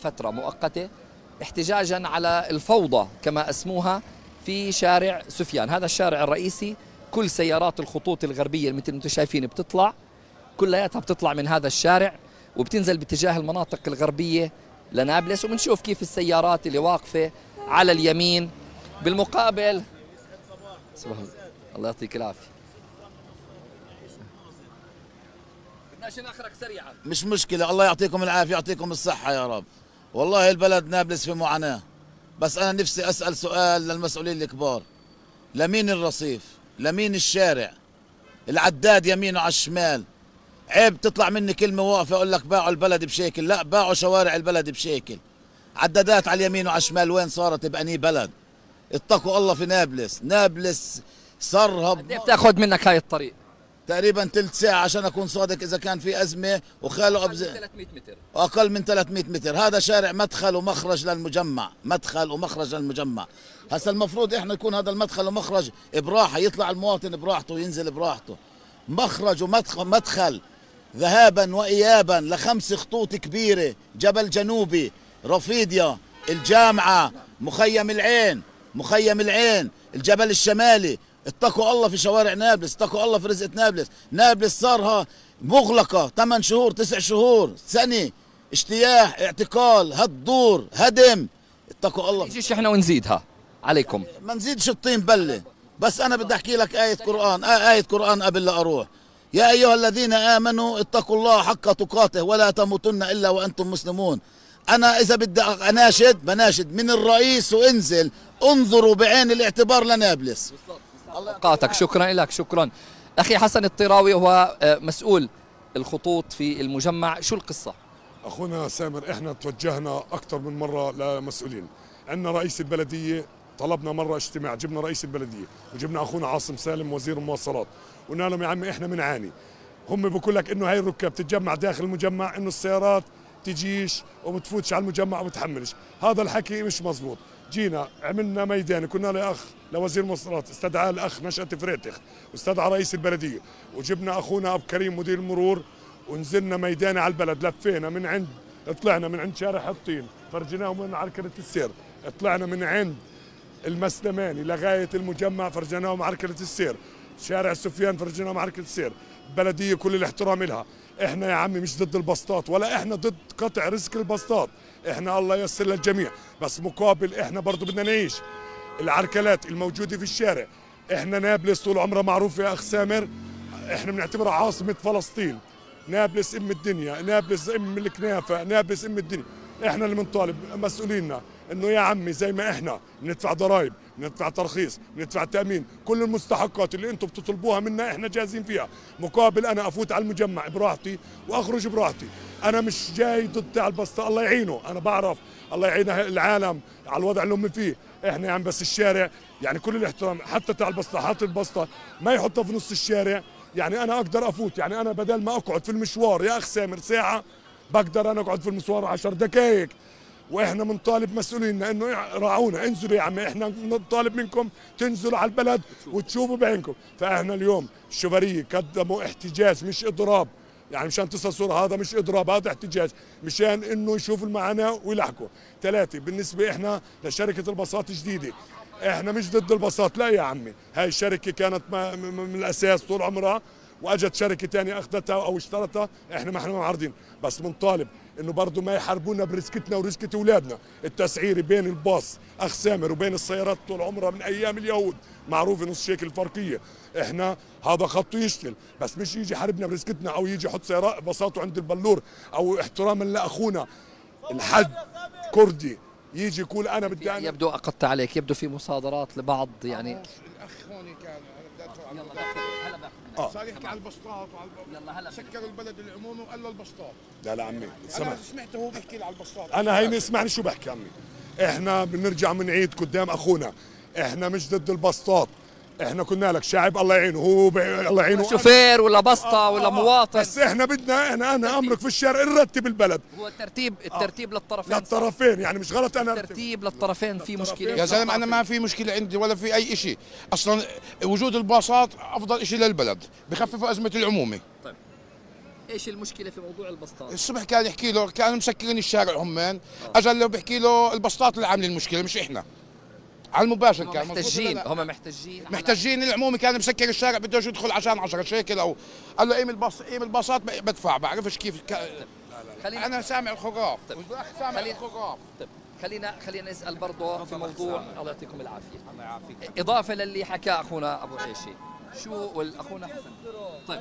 فترة مؤقتة احتجاجا على الفوضى كما اسموها في شارع سفيان. هذا الشارع الرئيسي كل سيارات الخطوط الغربية مثل ما انتم شايفين بتطلع، كلياتها بتطلع من هذا الشارع وبتنزل باتجاه المناطق الغربية لنابلس، وبنشوف كيف السيارات اللي واقفة على اليمين. بالمقابل الله يعطيك العافية، بدناش ناخرك سريعا. مش مشكلة، الله يعطيكم العافية يعطيكم الصحة يا رب. والله البلد نابلس في معاناة، بس أنا نفسي أسأل سؤال للمسؤولين الكبار. لمين الرصيف؟ لمين الشارع؟ العداد يمين وعلى الشمال. عيب تطلع مني كلمة واقفة أقول لك باعوا البلد بشكل، لا باعوا شوارع البلد بشكل. عدادات على اليمين وعلى الشمال، وين صارت بأني بلد؟ اتقوا الله في نابلس. نابلس صارها قد ايه بتاخذ منك هاي الطريق؟ تقريبا ثلث ساعة عشان أكون صادق، إذا كان في أزمة وخاله أقل من 300 متر. أقل من 300 متر. هذا شارع مدخل ومخرج للمجمع، مدخل ومخرج للمجمع. هسا المفروض إحنا يكون هذا المدخل ومخرج براحة، يطلع المواطن براحته وينزل براحته. مخرج ومدخل ذهابا وإيابا ل5 خطوط كبيرة، جبل جنوبي، رفيديا، الجامعة، مخيم العين، مخيم العين، الجبل الشمالي. اتقوا الله في شوارع نابلس، اتقوا الله في رزقة نابلس. نابلس صارها مغلقة 8 شهور 9 شهور سنة، اجتياح، اعتقال، هالدور، هدم. اتقوا الله. نجيش احنا ونزيدها عليكم، ما نزيدش الطين بلة. بس أنا بدي أحكي لك آية قرآن، آية قرآن قبل لا أروح. يا أيها الذين آمنوا اتقوا الله حق تقاته ولا تموتن إلا وأنتم مسلمون. أنا إذا بدي أناشد بناشد من الرئيس وانزل انظروا بعين الاعتبار لنابلس. اوقاتك. شكرا لك. شكرا. اخي حسن الطراوي هو مسؤول الخطوط في المجمع، شو القصة؟ اخونا سامر، احنا توجهنا اكثر من مرة لمسؤولين. عندنا رئيس البلدية، طلبنا مرة اجتماع، جبنا رئيس البلدية وجبنا اخونا عاصم سالم وزير المواصلات، قلنا لهم يا عمي احنا بنعاني. هم بقول لك انه هاي الركاب تتجمع داخل المجمع، انه السيارات تجيش وبتفوتش على المجمع وبتحملش. هذا الحكي مش مزبوط. جينا عملنا ميدان، كنا لاخ لوزير المواصلات، استدعى الاخ نشأت فريتخ واستدعى رئيس البلديه، وجبنا اخونا ابو كريم مدير المرور، ونزلنا ميدان على البلد. لفينا من عند، طلعنا من عند شارع حطين فرجناهم من عركله السير، طلعنا من عند المسلماني لغايه المجمع فرجناهم عركله السير، شارع سفيان فرجناهم عركله السير. البلديه كل الاحترام لها. احنا يا عمي مش ضد البسطات ولا احنا ضد قطع رزق البسطات، احنا الله ييسر للجميع، بس مقابل احنا برضه بدنا نعيش. العركلات الموجوده في الشارع، احنا نابلس طول عمرها معروفه يا اخ سامر، احنا بنعتبرها عاصمه فلسطين. نابلس ام الدنيا، نابلس ام الكنافه، نابلس ام الدنيا. احنا اللي بنطالب مسؤولينا انه يا عمي زي ما احنا بندفع ضرائب، بندفع ترخيص، بندفع تامين، كل المستحقات اللي انتم بتطلبوها منا احنا جاهزين فيها، مقابل انا افوت على المجمع براحتي واخرج براحتي. انا مش جاي ضد تاع البسطه، الله يعينه، انا بعرف الله يعين العالم على الوضع اللي هم فيه. احنا يعني بس الشارع يعني كل الاحترام، حتى تاع البسطه حاط البسطه ما يحطها في نص الشارع. يعني انا اقدر افوت، يعني انا بدل ما اقعد في المشوار يا اخ سامر ساعه، بقدر انا اقعد في المشوار 10 دقائق. واحنا بنطالب مسؤولينا انه راعونا، انزلوا يا عمي، احنا بنطالب منكم تنزلوا على البلد وتشوفوا بعينكم. فاحنا اليوم الشوفريه قدموا احتجاج مش اضراب، يعني مشان تصل صوره هذا مش اضراب، هذا احتجاج مشان انه يشوفوا المعاناه ويلحقوا. 3 بالنسبه احنا لشركه الباصات الجديده، احنا مش ضد الباصات، لا يا عمي، هاي الشركه كانت من الاساس طول عمرها، واجت شركه ثانيه اخذتها او اشترتها، احنا ما احنا معارضين، بس بنطالب انه برضه ما يحاربونا برزقتنا ورزقة اولادنا. التسعير بين الباص اخ سامر وبين السيارات طول عمرها من ايام اليهود معروفه نص شيكل الفرقيه. احنا هذا خطه يشتغل، بس مش يجي يحاربنا برزقتنا او يجي يحط سيارات باصاته عند البلور، او احتراما لاخونا الحج كردي يجي يقول انا بدي أنا. يبدو اقطع عليك، يبدو في مصادرات لبعض يعني. الاخ هون كان يلا صار يحكي على البسطات يلا هلا سكروا البلد العمومي وقال له البسطات. لا لا عمي انا سمعته هو بيحكي لي على البسطات. انا هيني اسمعني شو بحكي عمي. احنا بنرجع بنعيد قدام اخونا، احنا مش ضد البسطات، احنا كنا لك شعب الله يعينه، هو الله يعينه شوفير ولا بسطه ولا مواطن، بس احنا بدنا انا امرك في الشارع نرتب البلد. هو الترتيب للطرفين، للطرفين يعني مش غلط انا الترتيب للطرفين في مشكله يا زلمه، انا ما في مشكله عندي ولا في اي شيء، اصلا وجود الباصات افضل شيء للبلد، بخففوا ازمه العمومه. طيب ايش المشكله في موضوع البسطات؟ الصبح كان يحكي له، كانوا مسكرين الشارع همين، اجى له بيحكي له البسطات اللي عاملين المشكله مش احنا. على المباشر كان محتجين، هم محتجين. العمومي كان مسكر الشارع بده يدخل عشان 10 شيكل، او قال له قيم الباصات بدفع، بعرفش كيف انا سامع الخراف. سامع الخراف. خلينا نسال برضه في موضوع. الله يعطيكم العافيه. الله يعافيك. اضافه للي حكى اخونا ابو عيشي، شو اخونا حسن. طيب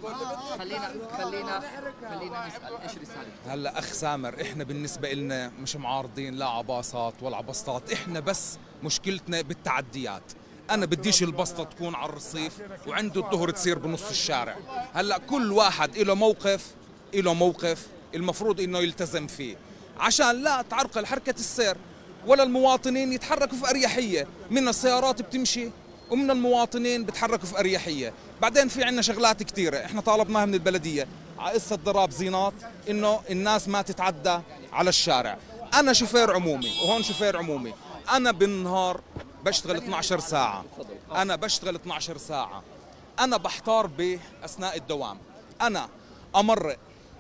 خلينا نسال ايش رسالتك. هلا اخ سامر، احنا بالنسبه لنا مش معارضين لا عباصات ولا عبسطات، احنا بس مشكلتنا بالتعديات. انا بديش البسطه تكون على الرصيف وعنده الظهر تصير بنص الشارع. هلا كل واحد له موقف المفروض انه يلتزم فيه عشان لا تعرقل حركه السير، ولا المواطنين يتحركوا في اريحيه. من السيارات بتمشي ومن المواطنين بتحركوا في اريحيه. بعدين في عندنا شغلات كثيره احنا طالبناها من البلديه على قصه ضراب زينات، انه الناس ما تتعدى على الشارع. انا شوفير عمومي، وهون شوفير عمومي، انا بالنهار بشتغل 12 ساعه، انا بحتار باثناء الدوام. انا امرق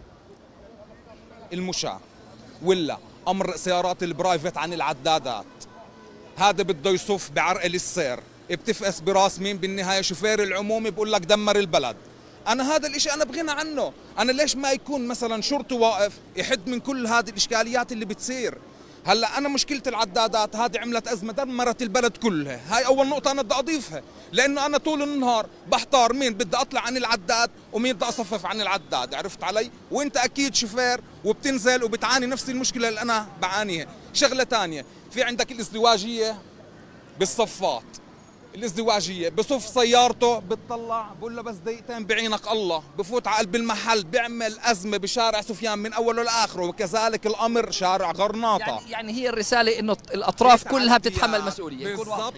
المشاة ولا امرق سيارات البرايفت عن العدادات، هذا بده يصف بعرقل السير، بتفقس براس مين بالنهايه؟ شوفير العمومي بقول لك دمر البلد. انا هذا الاشي انا بغنى عنه. انا ليش ما يكون مثلا شرطي واقف يحد من كل هذه الاشكاليات اللي بتصير؟ هلا انا مشكله العدادات هذه عملت ازمه، دمرت البلد كلها. هاي اول نقطه انا بدي اضيفها، لانه انا طول النهار بحتار مين بدي اطلع عن العداد ومين بدي اصفف عن العداد، عرفت علي؟ وانت اكيد شوفير وبتنزل وبتعاني نفس المشكله اللي انا بعانيها. شغله ثانيه، في عندك الازدواجيه بالصفات. الازدواجيه بصف سيارته، بتطلع بقول له بس دقيقتين بعينك الله، بفوت على قلب المحل بيعمل ازمه بشارع سفيان من اوله لاخره، وكذلك الامر شارع غرناطه. يعني هي الرساله انه الاطراف كلها بتتحمل مسؤوليه. بالضبط.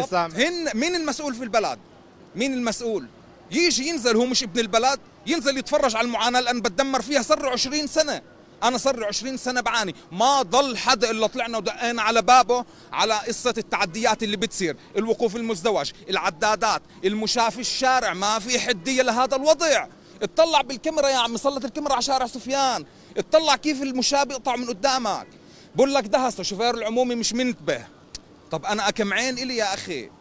مين المسؤول في البلد؟ مين المسؤول؟ ينزل هو مش ابن البلد، ينزل يتفرج على المعاناه اللي انا بتدمر فيها. صار 20 سنه، أنا صار 20 سنة بعاني، ما ضل حدا إلا طلعنا ودقينا على بابه على قصة التعديات اللي بتصير، الوقوف المزدوج، العدادات، المشاة في الشارع، ما في حدية لهذا الوضع. اطلع بالكاميرا يا عمي، سلط الكاميرا على شارع سفيان، اطلع كيف المشاة بيقطع من قدامك. بقول لك دهسه شوفير العمومي مش منتبه. طب أنا أكم عين إلي يا أخي؟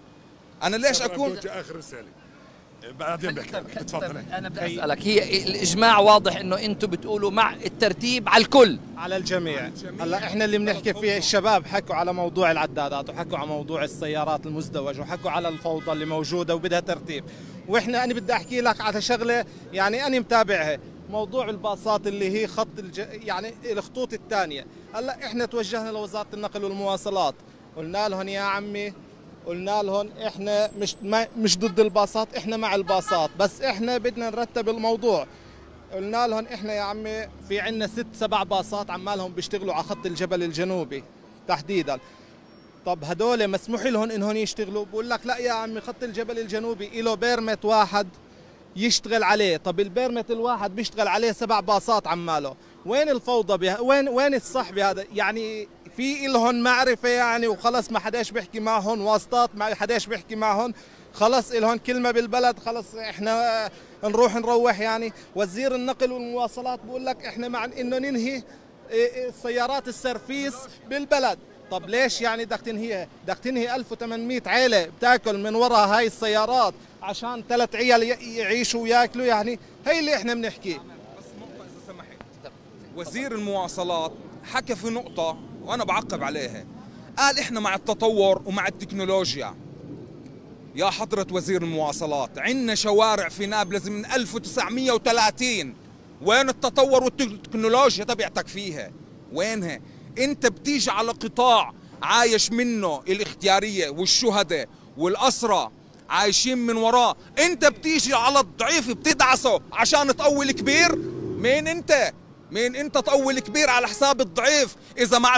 أنا ليش أكون؟ آخر رسالة بعدين بحكي. تفضل. انا بدي اسالك، هي الاجماع واضح انه انتم بتقولوا مع الترتيب على الكل، على الجميع. هلا احنا اللي بنحكي فيه، الشباب حكوا على موضوع العدادات وحكوا على موضوع السيارات المزدوجه وحكوا على الفوضى اللي موجوده وبدها ترتيب. واحنا انا بدي احكي لك على شغله يعني انا متابعها، موضوع الباصات اللي هي يعني الخطوط الثانيه. هلا احنا توجهنا لوزاره النقل والمواصلات، قلنا لهم يا عمي، قلنا لهم احنا مش ضد الباصات، احنا مع الباصات، بس احنا بدنا نرتب الموضوع. قلنا لهم احنا يا عمي في عندنا 6-7 باصات عمالهم بيشتغلوا على خط الجبل الجنوبي تحديدا. طب هدول مسموح لهم انهم يشتغلوا؟ بقول لك لا يا عمي، خط الجبل الجنوبي له بيرمت واحد يشتغل عليه. طب البيرمت الواحد بيشتغل عليه 7 باصات عماله. وين الفوضى وين الصح بهذا؟ يعني في لهم معرفة يعني وخلص ما حداش بيحكي معهم، واسطات ما حداش بيحكي معهم، خلص لهم كلمة بالبلد، خلص احنا نروح يعني. وزير النقل والمواصلات بقول لك احنا مع انه ننهي السيارات السرفيس بالبلد. طب ليش يعني بدك تنهيها؟ بدك تنهي 1800 عيلة بتاكل من وراء هاي السيارات عشان 3 عيال يعيشوا وياكلوا؟ يعني هي اللي احنا بنحكي. بس نقطة إذا سمحت، وزير المواصلات حكى في نقطة وأنا بعقب عليها، قال إحنا مع التطور ومع التكنولوجيا. يا حضرة وزير المواصلات، عندنا شوارع في نابلس من 1930، وين التطور والتكنولوجيا تبعتك فيها؟ وينها؟ أنت بتيجي على قطاع عايش منه الاختيارية والشهداء والأسرى عايشين من وراه، أنت بتيجي على الضعيف بتدعسه عشان تقوي الكبير؟ مين أنت؟ مين انت تقوي الكبير على حساب الضعيف؟ اذا مع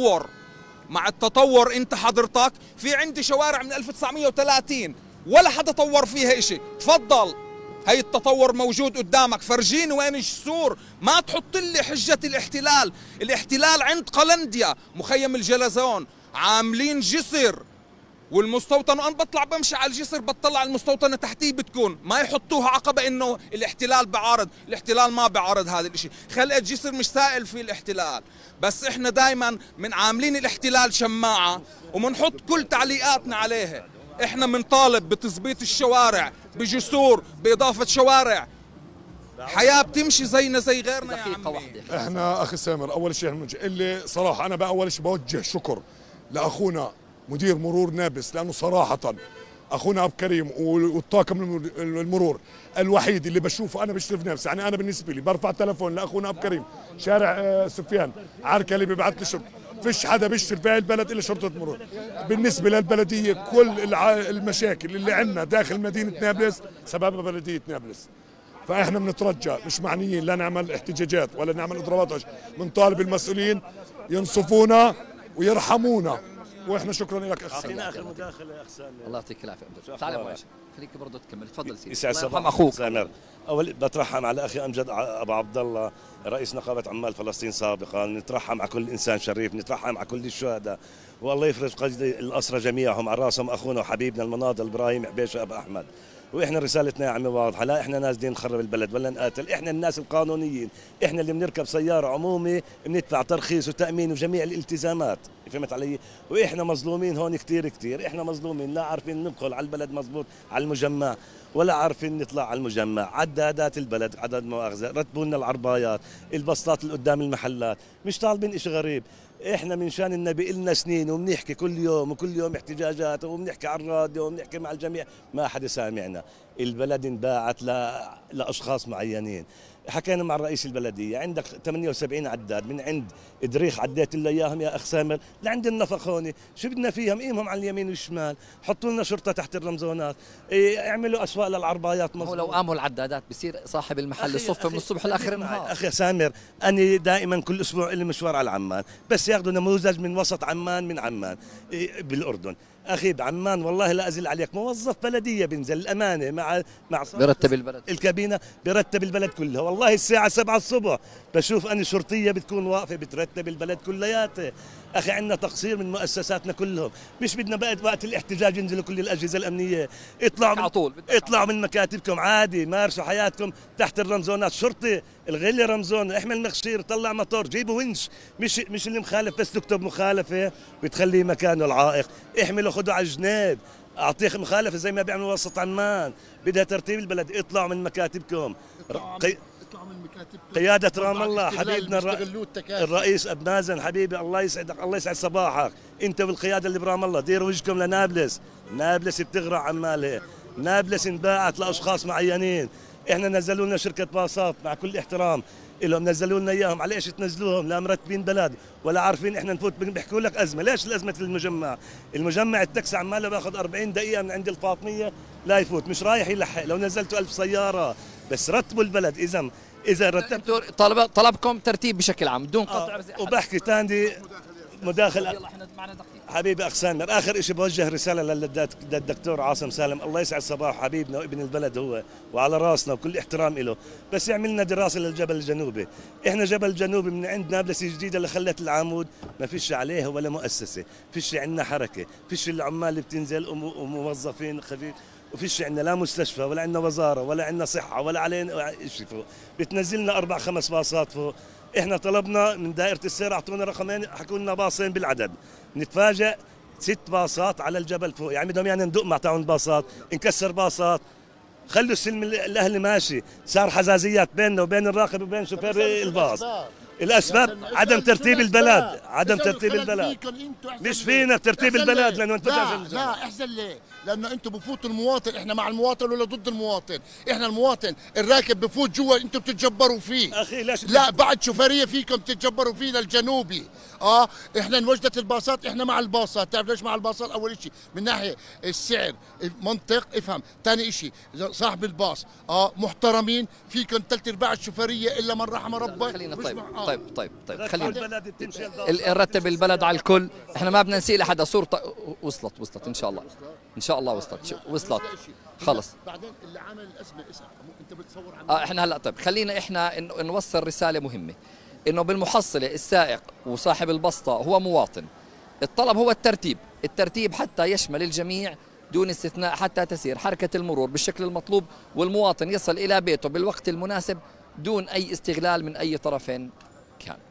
التطور انت حضرتك في عندي شوارع من 1930 ولا حدا طور فيها اشي. تفضل، هي التطور موجود قدامك، فرجيني وين الجسور. ما تحط لي حجة الاحتلال عند قلنديا مخيم الجلزون عاملين جسر والمستوطن وانا بطلع بمشي على الجسر بطلع المستوطنه تحتي بتكون ما يحطوها عقبه انه الاحتلال بعارض، الاحتلال ما بعارض هذا الشيء، خلقت جسر مش سائل في الاحتلال، بس احنا دائما من عاملين الاحتلال شماعه ومنحط كل تعليقاتنا عليها. احنا بنطالب بتظبيط الشوارع بجسور، باضافه شوارع، حياه بتمشي زينا زي غيرنا يا عمي. احنا اخي سامر اول شيء اللي صراحه انا بقى اول شيء بوجه شكر لاخونا مدير مرور نابلس، لانه صراحه اخونا ابو كريم والطاقم المرور الوحيد اللي بشوفه انا بشرف نفسي. يعني انا بالنسبه لي برفع تلفون لاخونا ابو كريم شارع سفيان عركلي ببعث لي شرطه، فيش حدا بيشتغل في هاي البلد الا شرطه مرور. بالنسبه للبلديه كل المشاكل اللي عندنا داخل مدينه نابلس سببها بلديه نابلس. فاحنا بنترجى مش معنيين لا نعمل احتجاجات ولا نعمل اضرابات، بنطالب المسؤولين ينصفونا ويرحمونا. واحنا شكرا لك اخ سامر. اخر مداخله يا اخ سامر. الله يعطيك العافيه. تعال ابو عائشه خليك برضه تكمل، تفضل سيدي. يسعد صباحك اخوك سامر. اول بترحم على اخي امجد ابو عبد الله رئيس نقابه عمال فلسطين سابقا، نترحم على كل انسان شريف، نترحم على كل الشهداء، والله يفرج قيد الاسرى جميعهم، على راسهم اخونا وحبيبنا المناضل ابراهيم عبيشه ابو احمد. واحنا رسالتنا يا عمي واضحه، لا احنا نازلين نخرب البلد ولا نقاتل، احنا الناس القانونيين، احنا اللي بنركب سياره عمومي بندفع ترخيص وتامين وجميع الالتزامات، فهمت علي؟ واحنا مظلومين هون كثير كثير، احنا مظلومين، لا عارفين ندخل على البلد مزبوط على المجمع ولا عارفين نطلع على المجمع، عدادات البلد عدد مؤاخذه، رتبوا لنا العربايات، البسطات اللي قدام المحلات، مش طالبين شيء غريب. احنا من شان النبي لنا سنين وبنحكي كل يوم وكل يوم احتجاجات وبنحكي على الراديو وبنحكي مع الجميع، ما حدا سامعنا. البلد انباعت لاشخاص معينين. حكينا مع رئيس البلديه، عندك 78 عداد من عند ادريخ عديت له اياهم يا اخ سامر لعند النفق هون، شو بدنا فيهم؟ قيمهم على اليمين والشمال، حطوا لنا شرطه تحت الرمزونات، اعملوا اسواق للعربايات مظبوط. هو لو قاموا العدادات بصير صاحب المحل الصف من الصبح لاخر النهار. اخي سامر انا دائما كل اسبوع لي مشوار على عمان، بس ياخذوا نموذج من وسط عمان من عمان بالاردن. اخي بعمان والله لا ازل عليك، موظف بلديه بينزل الامانه مع بيرتب البلد، الكابينه بيرتب البلد كلها، والله الساعه 7 الصبح بشوف انا شرطيه بتكون واقفه بترتب البلد كلياتها. اخي عندنا تقصير من مؤسساتنا كلهم، مش بدنا بقى وقت الاحتجاج ينزلوا كل الاجهزه الامنيه، اطلعوا من مكاتبكم عادي، مارسوا حياتكم تحت الرمزونات، شرطي الغي لي رمزون، احمل مخشير، طلع موتور، جيبوا ونش، مش اللي مخالف بس تكتب مخالفه وتخليه مكانه العائق، احمله خذوا على الجناب، اعطيه مخالفه زي ما بيعملوا وسط عمان، بدها ترتيب البلد، اطلعوا من مكاتبكم. قيادة رام الله حبيبنا الرئيس أبو مازن حبيبي، الله يسعدك، الله يسعد صباحك، انت والقيادة اللي برام الله، ديروا وجهكم لنابلس، نابلس بتغرق عمالها، نابلس انباعت لاشخاص معينين، احنا نزلوا لنا شركة باصات مع كل احترام لهم، نزلوا لنا اياهم، على ايش تنزلوهم؟ لا مرتبين بلد ولا عارفين احنا نفوت، بيحكوا لك ازمه، ليش الازمه المجمع؟ المجمع التاكسي عماله باخذ 40 دقيقه من عند الفاطميه لا يفوت، مش رايح يلحق، لو نزلتوا 1000 سياره، بس رتبوا البلد. اذا رتبتوا طلبكم ترتيب بشكل عام بدون قطع. وبحكي ثاني مداخل حبيبي اخ سامر، اخر شيء بوجه رساله للدكتور عاصم سالم، الله يسعد صباحه، حبيبنا وابن البلد هو وعلى راسنا وكل احترام له، بس يعمل لنا دراسه للجبل الجنوبي. احنا جبل الجنوبي من عند نابلس الجديده اللي خلت العمود ما فيش عليها ولا مؤسسه، فيش عندنا حركه، فيش العمال اللي بتنزل وموظفين خفيف، وفيش عندنا لا مستشفى ولا عندنا وزاره ولا عندنا صحه ولا علينا شيء فوق، بتنزلنا 4-5 باصات فوق. احنا طلبنا من دائره السير اعطونا رقمين، حكوا لنا باصين بالعدد، نتفاجئ 6 باصات على الجبل فوق، يعني بدهم يعني ندق مع تاعون باصات، نكسر باصات، خلوا السلم الاهلي ماشي، صار حزازيات بيننا وبين الراكب وبين شوفير الباص. الاسباب عدم ترتيب البلد، عدم ترتيب البلد، مش فينا ترتيب البلد لانه انتم لا احسن ليه؟ لانه انتم بفوتوا المواطن، احنا مع المواطن ولا ضد المواطن؟ احنا المواطن الراكب بفوت جوا انتم بتتجبروا فيه. اخي لا بعد شوفيريه فيكم تتجبروا فيه للجنوبي. احنا انوجدت الباصات، احنا مع الباصات، تعرف ليش مع الباصات؟ اول شيء من ناحيه السعر منطق افهم، ثاني شيء صاحب الباص محترمين، فيكم 3/4 الشوفيريه الا من رحم ربه. خلينا طيب خلينا نرتب البلد على الكل، احنا ما بدنا نسيء لحدا، صورة وصلت ان شاء الله وصلت خلص. بعدين اللي عامل الازمه انت بتصور عن احنا هلا طيب خلينا احنا نوصل رساله مهمه، انه بالمحصله السائق وصاحب البسطه هو مواطن، الطلب هو الترتيب حتى يشمل الجميع دون استثناء، حتى تسير حركة المرور بالشكل المطلوب والمواطن يصل إلى بيته بالوقت المناسب دون أي استغلال من أي طرف كان.